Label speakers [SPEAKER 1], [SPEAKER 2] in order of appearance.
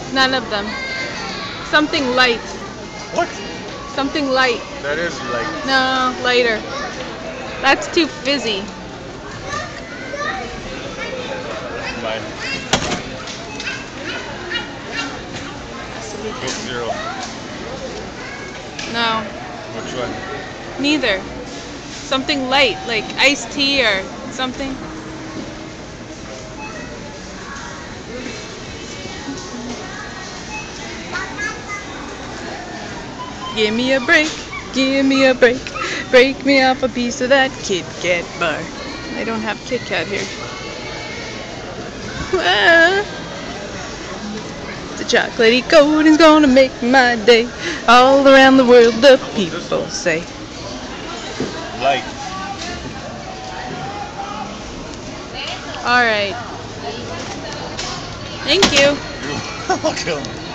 [SPEAKER 1] None of them. Something light.
[SPEAKER 2] What?
[SPEAKER 1] Something light.
[SPEAKER 2] That is like.
[SPEAKER 1] No, lighter. That's too fizzy.
[SPEAKER 2] Mine. Coke Zero.
[SPEAKER 1] No,
[SPEAKER 2] Which one?
[SPEAKER 1] neither. Something light, like iced tea or something. Give me a break, give me a break. Break me off a piece of that Kit Kat bar. I don't have Kit Kat here. Ah. The chocolatey coating's gonna make my day. All around the world the people say.
[SPEAKER 2] Light.
[SPEAKER 1] Alright. Thank you.
[SPEAKER 2] You're welcome.